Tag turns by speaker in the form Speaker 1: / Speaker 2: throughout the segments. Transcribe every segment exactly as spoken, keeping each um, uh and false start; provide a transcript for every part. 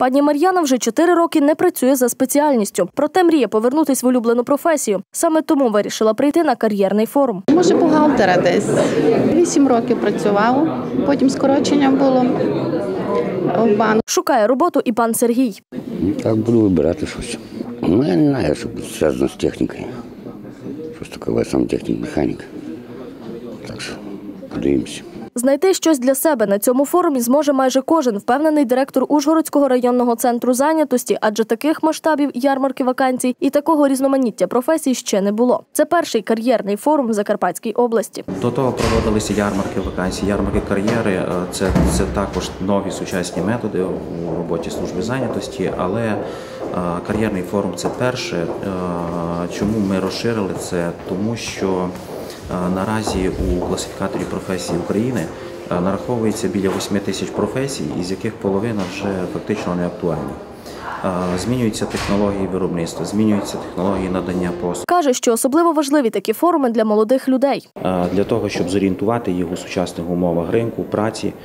Speaker 1: Пані Мар'яна вже чотири роки не працює за спеціальністю, проте мріє повернутись в улюблену професію. Саме тому вирішила прийти на кар'єрний форум.
Speaker 2: Може, бухгалтера десь. Вісім років працював, потім скорочення було в банку.
Speaker 1: Шукає роботу і пан Сергій.
Speaker 3: Так, буду вибирати щось. Ну, я не знаю, що зв'язано з технікою. Щось таке, я сам технік-механік. Так що, подивимося.
Speaker 1: Знайти щось для себе на цьому форумі зможе майже кожен, впевнений директор Ужгородського районного центру зайнятості, адже таких масштабів ярмарки вакансій і такого різноманіття професій ще не було. Це перший кар'єрний форум в Закарпатській області.
Speaker 4: До того проводилися ярмарки вакансій, ярмарки кар'єри – це, це також нові сучасні методи у роботі служби зайнятості, але кар'єрний форум – це перше. Чому ми розширили це? Тому що наразі у класифікаторі професій України нараховується біля восьми тисяч професій, із яких половина вже фактично не актуальні. Змінюються технології виробництва, змінюються технології надання послуг.
Speaker 1: Каже, що особливо важливі такі форуми для молодих людей.
Speaker 4: Для того, щоб зорієнтувати їх у сучасних умовах ринку, праці,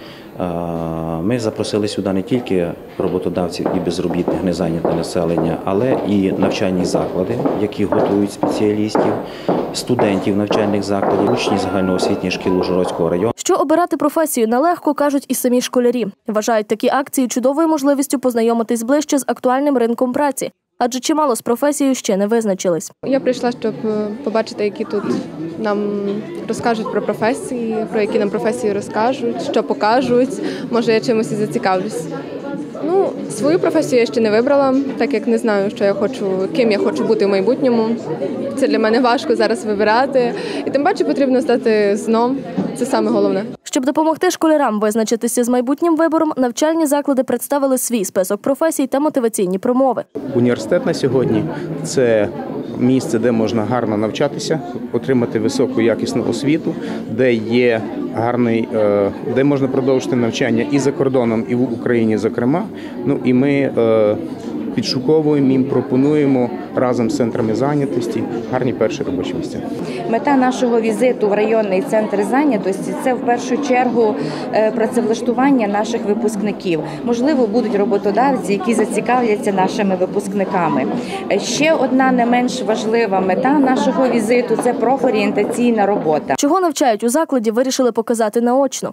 Speaker 4: ми запросили сюди не тільки роботодавців і безробітних, незайняте населення, але і навчальні заклади, які готують спеціалістів, студентів навчальних закладів, учнів загальноосвітніх шкіл Ужгородського району.
Speaker 1: Що обирати професію нелегко, кажуть і самі школярі. Вважають такі акції чудовою можливістю познайомитись ближче з актуальним ринком праці. Адже чимало з професією ще не визначились.
Speaker 5: Я прийшла, щоб побачити, які тут нам розкажуть про професії, про які нам професії розкажуть, що покажуть. Може, я чимось і зацікавлюсь. Ну, свою професію я ще не вибрала, так як не знаю, що я хочу, ким я хочу бути в майбутньому. Це для мене важко зараз вибирати. І тим паче потрібно стати зном. Це саме головне.
Speaker 1: Щоб допомогти школярам визначитися з майбутнім вибором, навчальні заклади представили свій список професій та мотиваційні промови.
Speaker 6: Університет на сьогодні – це місце, де можна гарно навчатися, отримати високу якісну освіту, де є гарний, де можна продовжити навчання і за кордоном, і в Україні, зокрема. Ну і ми підшуковуємо, їм пропонуємо разом з центрами зайнятості гарні перші робочі місця.
Speaker 7: Мета нашого візиту в районний центр зайнятості – це в першу чергу працевлаштування наших випускників. Можливо, будуть роботодавці, які зацікавляться нашими випускниками. Ще одна не менш важлива мета нашого візиту – це профорієнтаційна робота.
Speaker 1: Чого навчають у закладі, вирішили показати наочно.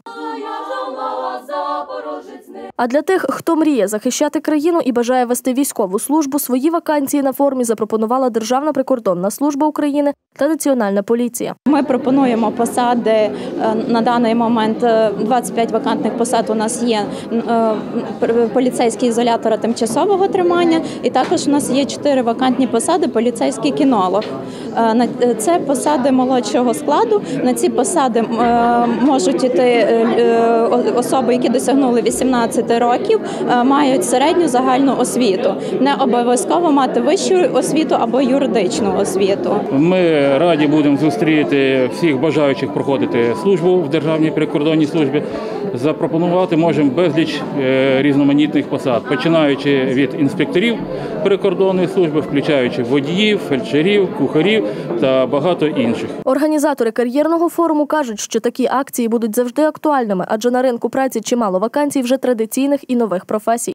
Speaker 1: А для тих, хто мріє захищати країну і бажає вести військову службу, свої вакансії на форумі запропонувала Державна прикордонна служба України та Національна поліція.
Speaker 8: Ми пропонуємо посади, на даний момент двадцять п'ять вакантних посад у нас є, поліцейський ізолятора тимчасового тримання, і також у нас є чотири вакантні посади поліцейський кінолог. Це посади молодшого складу, на ці посади можуть йти особи, які досягнули вісімнадцяти років, мають середню загальну освіту. Не обов'язково мати вищу освіту або юридичну освіту.
Speaker 9: Ми раді будемо зустріти всіх бажаючих проходити службу в Державній прикордонній службі. Запропонувати можемо безліч різноманітних посад, починаючи від інспекторів прикордонної служби, включаючи водіїв, фельдшерів, кухарів та багато інших.
Speaker 1: Організатори кар'єрного форуму кажуть, що такі акції будуть завжди актуальними, адже на ринку праці чимало вакансій вже традиційних і нових професій.